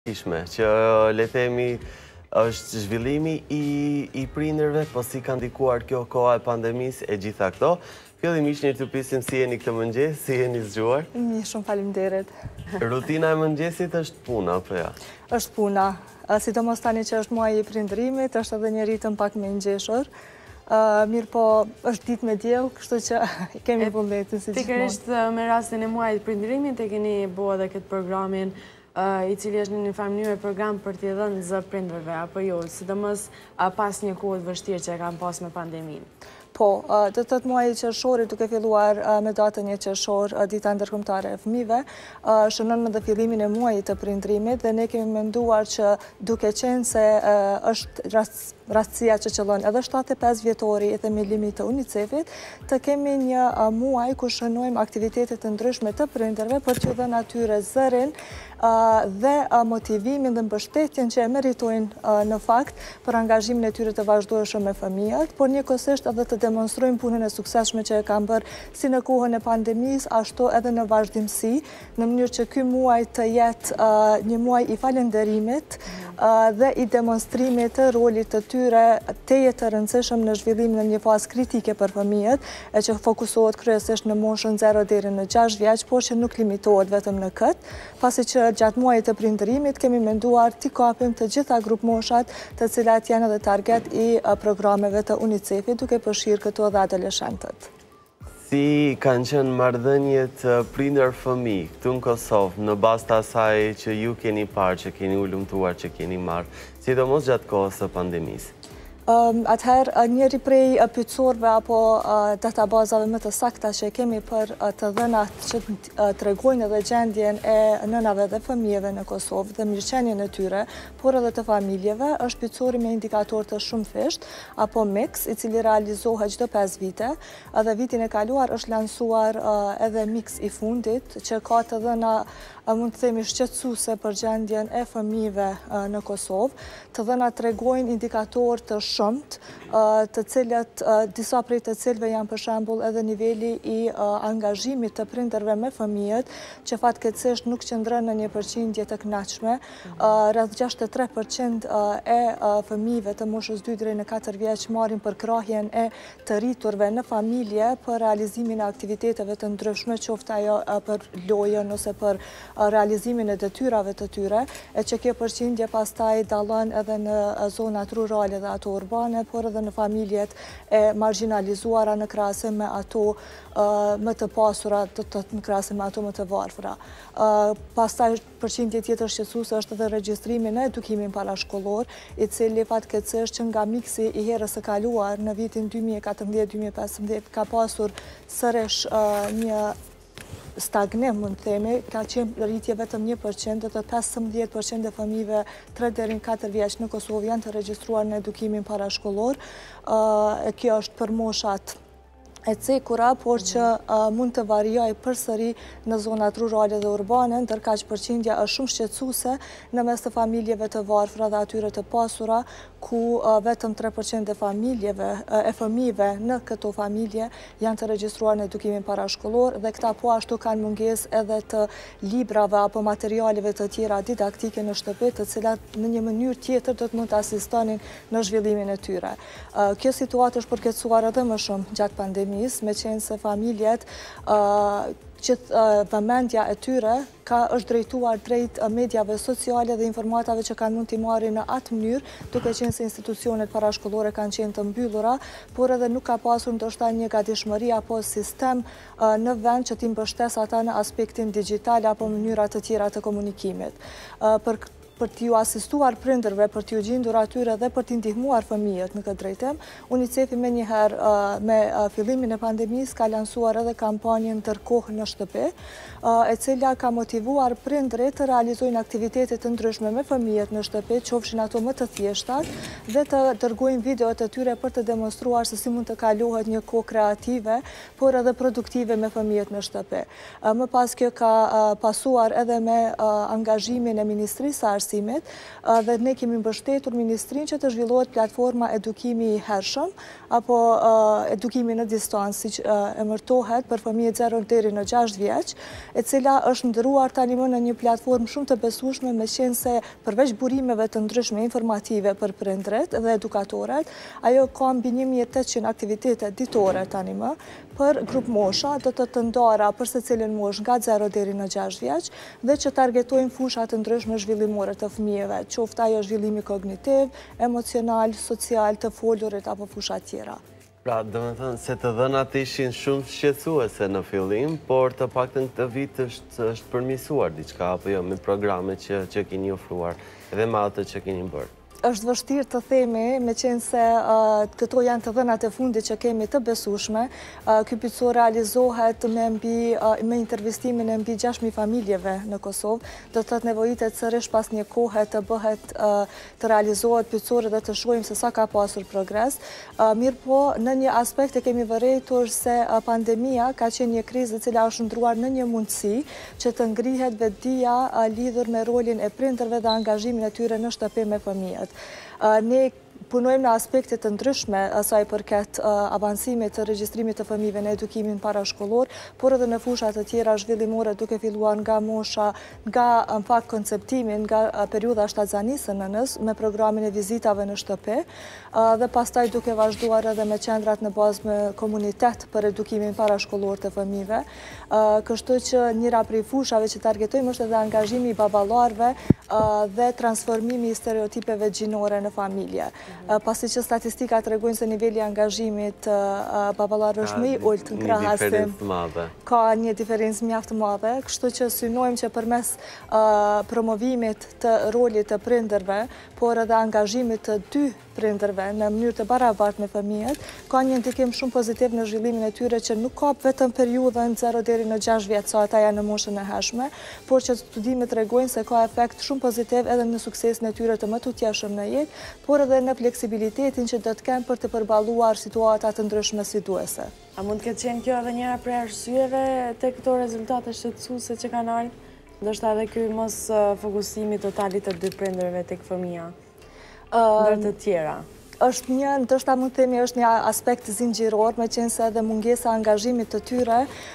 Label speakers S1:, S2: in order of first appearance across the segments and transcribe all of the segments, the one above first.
S1: Ishme, që le themi është zhvillimi i prindërve, po si ka ndikuar kjo koha e pandemisë e gjitha këto. Fillimisht një të pyesim si jeni këtë mëngjes, si jeni zgjuar?
S2: Mirë, shumë faleminderit.
S1: Rutina e mëngjesit është puna, apo ja?
S2: Është puna, sidomos tani që është muaji i prindërimit, është edhe një ritëm pak më ngjeshur. Mirë po, është ditë me diell, kështu që kemi vullnetin si gjithmonë.
S3: Pikërisht me rastin e muajit prindërimit e keni bërë edhe këtë programin i cili është në një farë mënyrë program për t'i dhënë zë prindërve, apo jo, sidomos pas një kohë të vështirë që e kanë pas me pandeminë.
S2: Po, të tëtë muaj qershori duke filluar me datën 1 qershor, dita ndërkombëtare e fëmijëve, shënon me dhe fillimin e muajit të prindërimit dhe ne kemi menduar që duke qenë se është rastësia që qëllon edhe 75 vjetori dhe milimi të UNICEF-it, të kemi një muaj ku shënojmë aktivitetet të ndryshme të prindërve për t'ju dhënë atyre zërin dhe motivimin dhe mbështetjen që e meritojnë në fakt për angazhimin e tyre të vazhdueshëm me fëmijët, por njëkohësisht edhe të demonstrojmë punën e suksesshme që e kanë bërë si në kohën e pandemisë, ashtu edhe në vazhdimsi, në mënyrë që ky muaj të jetë një muaj i falënderimit dhe i demonstrimit të rolit të tyre teje të rëndësishëm në zhvillimin e një fazë kritike për fëmijët, e që fokusohet kryesisht në moshën 0 deri në 6 vjeç, por që nuk limitohet vetëm në këtë, pasi që gjatë muajit të prindërimit kemi menduar t'i kapim të gjitha grup moshat të cilat janë edhe target i programeve të UNICEF-it, duke përfshirë këto edhe adoleshentët.
S1: Si kanë qenë marrëdhëniet prindër-fëmijë këtu në Kosovë, në bazë të asaj që ju keni parë, që keni ulëmtuar, që keni marrë, sidomos gjatë kohës së pandemisë?
S2: Atëherë, njëri prej pyetësorëve apo databazave më të sakta që kemi për të dhënat që tregojnë edhe gjendjen e nënave dhe fëmijëve në Kosovë dhe mirëqenien e tyre, por edhe të familjeve, është pyetësori me indikator të shumëfisht, apo mix, i cili realizohet çdo 5 vite, dhe vitin e kaluar është lansuar edhe mix i fundit, që ka të dhëna mund të themi shqetësuese për gjendjen e fëmijëve në Kosovë. Të dhënat tregojnë indikator të shumt, të cilët disa prej të cilëve janë për shembull edhe niveli i angazhimit të prindërve me fëmijët, që fatkeqësisht nuk qëndron në një përqindje të kënaqshme. Rreth 63% e fëmijëve të moshës 2 deri në 4 vjeç marrin përkrahjen e të rriturve në familje për realizimin e aktiviteteve të ndryshme, qoftë ajo për lojën ose për realizimin e detyrave të tyre, e që kjo përqindje pastaj dallon edhe në zonat rurale dhe ato urbane, por edhe në familjet e marginalizuara në krahasim me ato më të pasura, në krahasim me ato më të varfra. Pastaj përqindje tjetër shqetësuese është edhe regjistrimi në edukimin parashkollor, i cili fatkeqësisht që nga miksi i herës së kaluar në vitin 2014-2015 ka pasur sërish një stagnim, mund të themi, ka qenë rritje vetëm 1%, dhe të 15% e fëmijëve 3 deri në 4 vjeç në Kosovë janë të regjistruar në edukimin parashkollor. Kjo është për moshat e cekura, por që mund të variojë përsëri në zonat rurale dhe urbane, ndërkaq përqindja është shumë shqetësuese në mes të familjeve të varfra dhe atyre të pasura, ku vetëm 3% e fëmijëve në këto familje janë të regjistruar në edukimin parashkollor, dhe këta po ashtu kanë mungesë edhe të librave apo materialeve të tjera didaktike në shtëpi, të cilat në një mënyrë tjetër do të mund të asistonin në zhvillimin e tyre. Kjo situatë është përkeqësuar edhe më shumë gjatë pandemisë, me qenë se familjet që vëmendja e tyre është drejtuar drejt mediave sociale dhe informatave që kanë mund t'i marrin në atë mënyrë, duke qenë se institucionet parashkollore kanë qenë të mbyllura, por edhe nuk ka pasur ndoshta një gatishmëri apo sistem në vend që t'i mbështes ata në aspektin digital apo mënyra të tjera të komunikimit. Për t'ju asistuar prindërve, për t'ju gjendur atyre dhe për t'i ndihmuar fëmijët në këtë drejtim, UNICEF-i menjëherë me fillimin e pandemisë ka lansuar edhe kampanjën Ndërkohë në shtëpi, e cila ka motivuar prindërit të realizojnë aktivitetet të ndryshme me fëmijët në shtëpi, qofshin ato më të thjeshtat, dhe të dërgojnë videot e tyre për të demonstruar se si mund të kalohet një kohë kreative, por edhe produktive me fëmijët në shtëpi. Më pas kjo ka pasuar edhe me angazhimin e Ministrisë së arsimit dhe ne kemi mbështetur Ministrinë që të zhvillohet platforma edukimi i hershëm apo edukimi në distancë, siç emërtohet për fëmijët 0 deri në 6 vjeç, e cila është ndëruar tani më në një platformë shumë të besueshme, me qenë se përveç burimeve të ndryshme informative për prindërit dhe edukatorët, ajo ka mbi 1800 aktivitete ditore tani më për grup mosha, do të ndara për secilin moshë nga 0 deri në 6 vjeç dhe që targetojnë fusha të ndryshme zhvillimore të fëmijëve, qoftë ajo zhvillimi kognitiv, emocional, social, të folurit apo fusha tjera.
S1: Pra, dhe me thënë, se të dhënat ishin shumë shqetësuese në fillim, por të paktën këtë vit është përmirësuar diçka, apo jo, me programe që keni ofruar, edhe me ato që keni bërë.
S2: Është vështirë të themi, me qenë se këto janë të dhënat e fundit që kemi të besueshme. Ky pyetësor realizohet me intervistimin e mbi 6.000 familjeve në Kosovë. Do të thotë nevojitet sërish pas një kohe të bëhet të realizohet pyetësori dhe të shohim se sa ka pasur progres. Mirë po, në një aspekt e kemi vërejtur se pandemia ka qenë një krizë e cila është ndruar në një mundësi që të ngrihet vetdia lidhur me rolin e prindërve dhe angazhimin e tyre në shtëpi me fëmijët. Ne punojmë në aspektet të ndryshme asaj përket avancimit të regjistrimit të fëmijëve në edukimin parashkollor, por edhe në fushat të tjera zhvillimore, duke filluar nga mosha, nga në fakt konceptimin, nga periudha shtatzanisë në nënës, me programin e vizitave në shtëpi, dhe pastaj duke vazhduar edhe me qendrat në bazë me komunitet për edukimin parashkollor të fëmijëve. Kështu që njëra prej fushave që targetojmë është edhe angazhimi i baballarëve dhe transformimi i stereotipeve gjinore në familje. Pasi që statistikat tregojnë se niveli angazhimit baballarëve është më i ulët në krahasim. Ka një diferencë mjaft të madhe, kështu që synojmë që përmes promovimit të rolit të prindërve, por edhe angazhimit të dy prindërve në mënyrë të barabartë me fëmijët, ka një ndikim shumë pozitiv në zhvillimin e tyre që nuk ka vetëm periudhën 0 deri në 6 vjeç, sa ata janë në moshën e hershme, por që studimet tregojnë se ka efekt shumë pozitiv edhe në suksesin e tyre të më tutjeshëm në jetë, por edhe në fleksibilitetin që do të kenë për të përballuar situata të ndryshme sfiduese.
S3: A mund të ketë qenë kjo edhe njëra prej arsyeve te këto rezultate shqetësuese që kanë ardhur? Ndoshta edhe ky mos fokusimi totalit të dy prindërve tek fëmia, ndër të tjera.
S2: Është një, ndoshta mund të themi, është një aspekt zinxhiror, me qenë se edhe mungesa angazhimit të tyre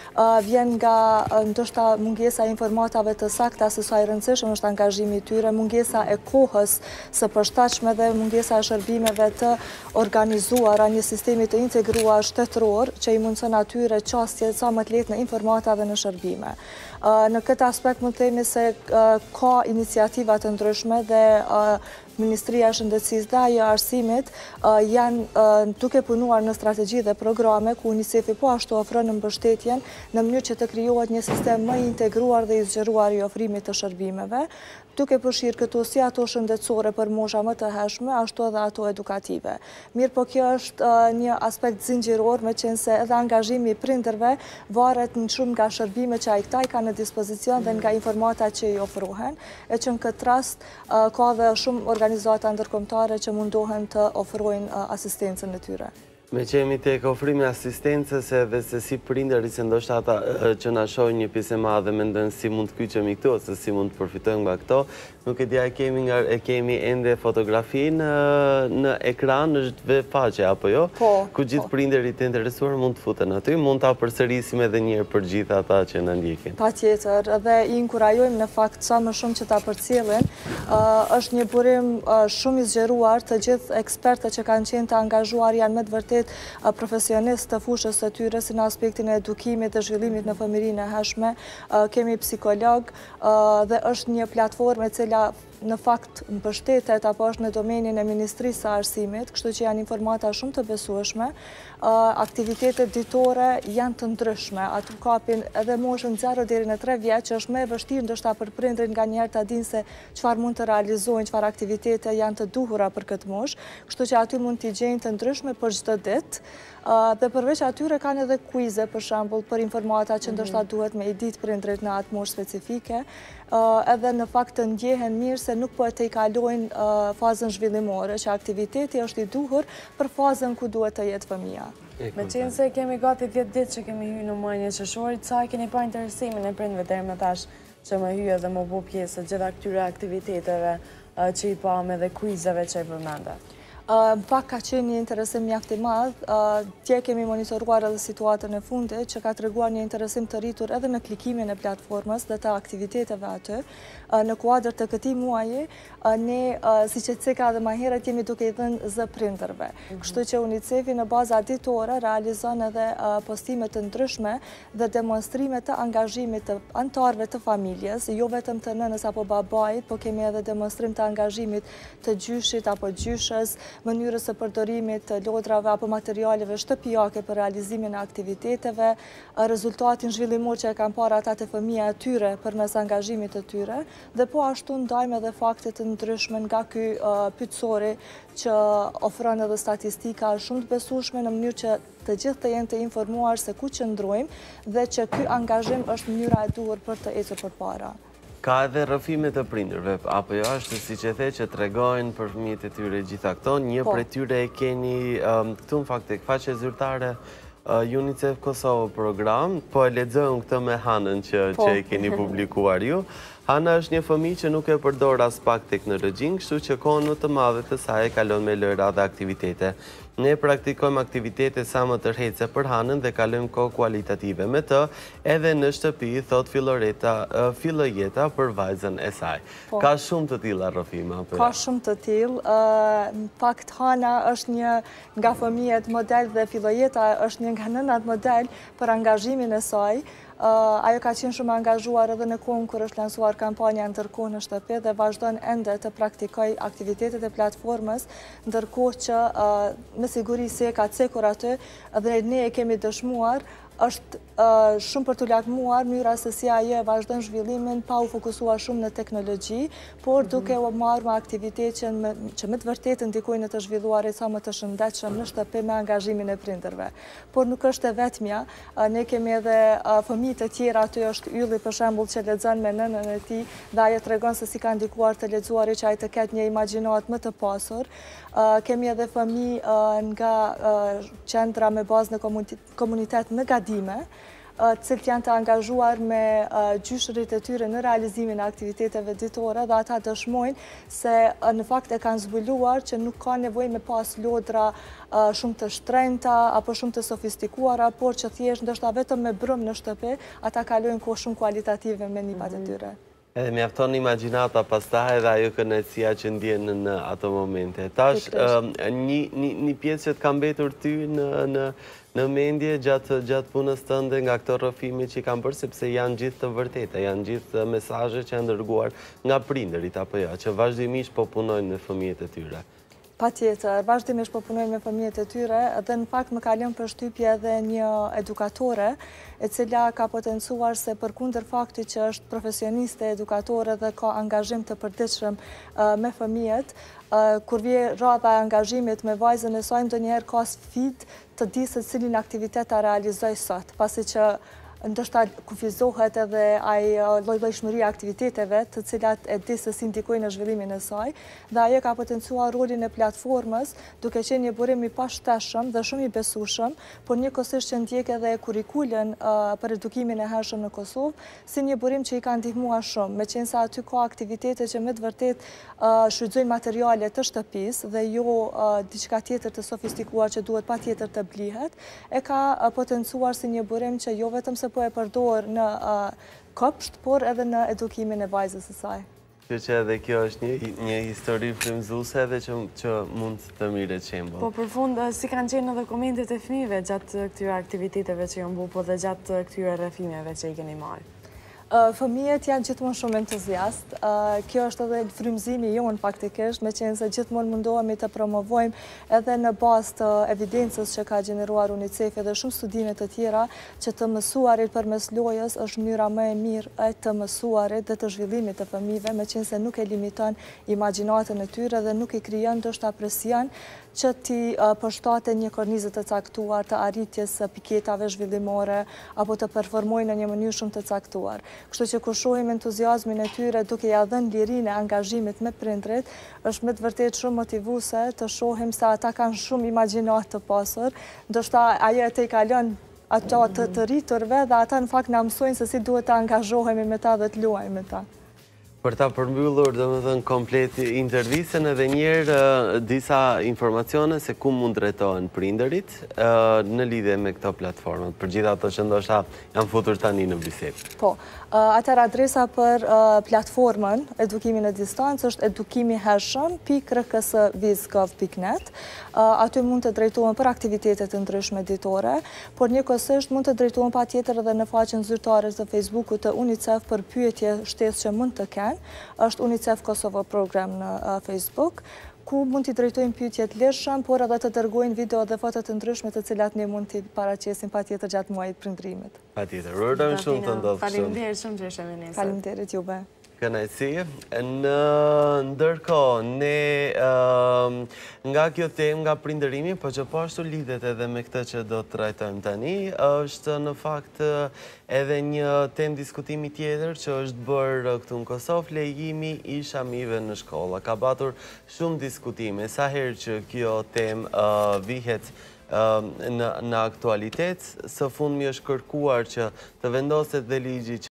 S2: vjen nga ndoshta mungesa e informatave të sakta se sa i rëndësishëm është angazhimi i tyre, mungesa e kohës së përshtatshme dhe mungesa e shërbimeve të organizuara, një sistemi të integruar shtetëror që i mundson atyre çastje sa më të lehtë në informata dhe në shërbime. Në këtë aspekt mund të themi se ka iniciativa të ndryshme dhe Ministria e Shëndetësisë dhe ajo arsimit janë duke punuar në strategji dhe programe ku UNICEF-i po ashtu ofron mbështetjen në mënyrë që të krijohet një sistem më i integruar dhe i zgjeruar i ofrimit të shërbimeve, duke përfshirë këto si ato shëndetësore për mosha më të hershme, ashtu edhe ato edukative. Mirë po kjo është një aspekt zinxhiror, me qenë se edhe angazhimi i prindërve varet në shumë nga shërbime që ai këta i ka në dispozicion dhe nga informata që i ofrohen, e që në këtë rast ka dhe shumë organizata ndërkombëtare që mundohen të ofrojnë asistencën e tyre.
S1: Me që jemi tek ofrimi asistencës edhe se si prindëri, se ndoshta ata që na shohin një pjesë e madhe mendojnë si mund të kyçemi këtu ose si mund të përfitojmë nga këto, nuk e dia e kemi ende fotografi në ekran, është vetë faqe apo jo? Ku gjithë prindërit e interesuar mund të futen aty, mund ta përsërisim edhe një herë për gjithë ata që na ndjekin.
S2: Patjetër, dhe i inkurajojmë në fakt sa më shumë që ta përcjellin. Është një burim shumë i zgjeruar, të gjithë ekspertët që kanë qenë të angazhuar janë me të vërtetë profesionistë të fushës së tyre, si në aspektin e edukimit dhe zhvillimit në fëmijërinë e hershme, kemi psikolog dhe është një platformë e cila në fakt mbështetet apo është në domenin e Ministrisë së Arsimit, kështu që janë informata shumë të besueshme. Aktivitetet ditore janë të ndryshme, aty kapin edhe moshën 0 deri në 3 vjeç, që është më e vështirë ndoshta për prindërin nganjëherë ta dinë se çfarë mund të realizojnë, çfarë aktivitete janë të duhura për këtë moshë, kështu që aty mund t'i gjejnë të ndryshme për çdo ditë. Dhe përveç atyre kanë edhe kuize, për shembull, për informata që ndoshta duhet me i ditë prindërit në atë moshë specifike, edhe në fakt të ndjehen mirë se nuk po e tejkalojnë fazën zhvillimore, që aktiviteti është i duhur për fazën ku duhet të jetë fëmia.
S3: Me qenë se kemi gati 10 ditë që kemi hyrë në muajin e qershorit, sa e keni pa interesimin e prindërve deri më tash që më hyë dhe më bu pjesë gjitha këtyre aktiviteteve që i pame dhe kuizave që i përmenda?
S2: Pak ka qenë një interesim mjaft i madh. Tje kemi monitoruar edhe situatën e fundit që ka treguar një interesim të rritur edhe në klikimin e platformës dhe të aktiviteteve aty. Në kuadër të këtij muaji, ne, siç e ceka edhe më herët, jemi duke i dhënë zë prindërve. Kështu që UNICEF-i në baza ditore realizon edhe postime të ndryshme dhe demonstrime të angazhimit të anëtarëve të familjes, jo vetëm të nënës apo babait, po kemi edhe demonstrim të angazhimit të gjyshit apo gjyshës, mënyrës së përdorimit të lodrave apo materialeve shtëpiake për realizimin e aktiviteteve, rezultatin zhvillimor që e kanë parë ata të fëmija e tyre përmes angazhimit të tyre, dhe po ashtu ndajmë edhe fakte të ndryshme nga ky pyetësori që ofron edhe statistika shumë të besueshme në mënyrë që të gjithë të jenë të informuar se ku qëndrojmë dhe që ky angazhim është mënyra e duhur për të ecur përpara.
S1: Ka edhe rrëfime të prindërve, apo jo është si që the që tregojnë për fëmijët e tyre gjitha këto, një prej tyre e keni këtu në fakt tek faqja zyrtare UNICEF Kosovë program, po e lexojmë këtë me Hanën që e keni publikuar ju. Hana është një fëmijë që nuk e përdor as pak teknologjinë, kështu që kohën më të madhe të saj e kalon me lojra dhe aktivitete. Ne praktikojmë aktivitete sa më tërheqëse për Hanën dhe kalojmë kohë kualitative me të, edhe në shtëpi, thot Fillojeta për vajzën e saj. Ka shumë të tilla rrëfime apo?
S2: Ka shumë të tillë. Në fakt Hana është një nga fëmijët model dhe Fillojeta është një nga nënat model për angazhimin e saj. Ajo ka qenë shumë angazhuar edhe në kohën kur është lansuar kampanja ndërkohë në shtëpi dhe vazhdon ende të praktikoj aktivitetet e platformës, ndërkohë që me siguri se ka cekur aty dhe ne e kemi dëshmuar, është shumë për të lakmuar mënyra se si ajo e vazhdon zhvillimin pa u fokusuar shumë në teknologji, por duke u marrë me aktivitet që me të vërtetë ndikojnë në të zhvilluarit sa më të shëndetshëm në shtëpi me angazhimin e prindërve. Por nuk është e vetmja, ne kemi edhe fëmijë të tjerë aty, është Ylli për shembull që lexon me nënën e tij dhe ajo tregon se si ka ndikuar të lexuari që ai të ketë një imagjinat më të pasur. Kemi edhe fëmijë nga qendra me bazë në komunitet në Gadime, cilët janë të angazhuar me gjyshërit e tyre në realizimin e aktiviteteve ditore dhe ata dëshmojnë se në fakt e kanë zbuluar që nuk ka nevojë me pas lodra shumë të shtrenjta apo shumë të sofistikuara, por që thjesht ndoshta vetëm me brëm në shtëpi, ata kalojnë kohë shumë kualitative me nipat e tyre.
S1: Edhe mjafton imagjinata pastaj edhe ajo kënaqësia që ndjen në ato momente. Tash një pjesë që të ka mbetur ty në mendje gjatë punës tënde nga këto rrëfime që i kanë bërë, sepse janë gjithë të vërteta, janë gjithë mesazhe që janë dërguar nga prindërit apo jo, që vazhdimisht po punojnë me fëmijët e tyre.
S2: Patjetër, vazhdimisht po punojmë me fëmijët e tyre dhe në fakt më ka lënë përshtypje edhe një edukatore e cila ka potencuar se përkundër faktit që është profesioniste edukatore dhe ka angazhim të përditshëm me fëmijët, kur vje rradha e angazhimit me vajzën e saj, ndonjëherë ka sfidë të di se cilin aktivitet ta realizoj sot, pasi që ndoshta kufizohet edhe ai lloj-llojshmëria aktiviteteve të cilat e di se si ndikojnë në zhvillimin e saj, dhe ajo ka potencuar rolin e platformës duke qenë një burim i pashteshëm dhe shumë i besueshëm, por njëkohësisht që ndjek edhe kurrikulën për edukimin e hershëm në Kosovë, si një burim që i ka ndihmuar shumë, meqense aty ka aktivitete që me të vërtetë shfrytëzojnë materiale të shtëpisë dhe jo diçka tjetër të sofistikuar që duhet patjetër të blihet, e ka potencuar si një burim që jo vetëm se po e përdor në kopsht, por edhe në edukimin e vajzës së saj.
S1: Që edhe kjo është një histori frymëzuese edhe që mund të mirët shembull.
S3: Po për fund, si kanë qenë edhe komentet e fëmijëve gjatë këtyre aktiviteteve që janë bërë, po dhe gjatë këtyre rrëfimeve që i keni marrë?
S2: Fëmijët janë gjithmonë shumë entuziast. Kjo është edhe frymëzimi jonë faktikisht, meqense gjithmonë mundohemi të promovojmë edhe në bazë të evidencës që ka gjeneruar UNICEF dhe shumë studime të tjera që të mësuarit përmes lojës është mënyra më e mirë e të mësuarit dhe të zhvillimit të fëmijëve, meqense nuk e limiton imagjinatën e tyre dhe nuk i krijon ndoshta presion që ti përshtaten një kornizë të caktuar të arritjes së piketave zhvillimore apo të performojnë në një mënyrë shumë të caktuar. Kështu që kur shohim entuziazmin e tyre duke ia dhënë lirinë e angazhimit me prindrit, është me të vërtetë shumë motivuese të shohim se ata kanë shumë imagjinat të pasur, ndoshta ajo e te i kalon ato të rriturve dhe ata në fakt na mësojnë se si duhet të angazhohemi me ta dhe të luajmë me ta.
S1: Për ta përmbyllur, domethënë komplet intervistën edhe njerë disa informacione se ku mund drejtohen prindërit në lidhje me këto platformat, për gjitha ato që ndoshta janë futur tani në bisedë.
S2: Po, atër adresa për platformën edukimin e distancë është edukimihershëm.rks.viz.gov.net. Aty mund të drejtohen për aktivitetet të ndryshme ditore, por njëkohësisht mund të drejtohen patjetër edhe në faqen zyrtare të Facebookut të UNICEF për pyetje shtesë që mund të kenë. Është UNICEF Kosovo program në Facebook, ku mund t'i drejtojnë pyetjet lirshëm, por edhe të dërgojnë video dhe foto të ndryshme të cilat ne mund t'i paraqesim patjetër gjatë muajit prindërimit.
S1: Patjetër, urojmë shumë të ndodhë kështu.
S3: Faleminderit shumë që ishe me ne.
S2: Faleminderit juve.
S1: Kënaqësi. Në ndërkohë, ne nga kjo temë, nga prindërimi, po që po ashtu lidhet edhe me këtë që do të trajtojmë tani, është në fakt edhe një temë diskutimi tjetër që është bërë këtu në Kosovë, lejimi i shamive në shkolla. Ka patur shumë diskutime, sa herë që kjo temë vihet në aktualitet, së fundmi është kërkuar që të vendoset dhe ligji